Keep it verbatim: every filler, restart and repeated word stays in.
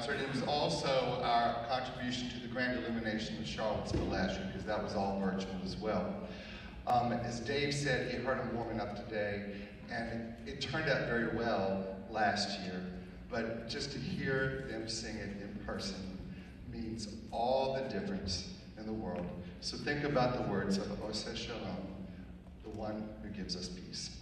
concert. It was also our contribution to the grand illumination of Charlottesville last year, because that was all virtual as well. Um, as Dave said, he heard them warming up today, and it, it turned out very well last year. But just to hear them sing it in person means all the difference in the world. So think about the words of Ose Shalom, the one who gives us peace.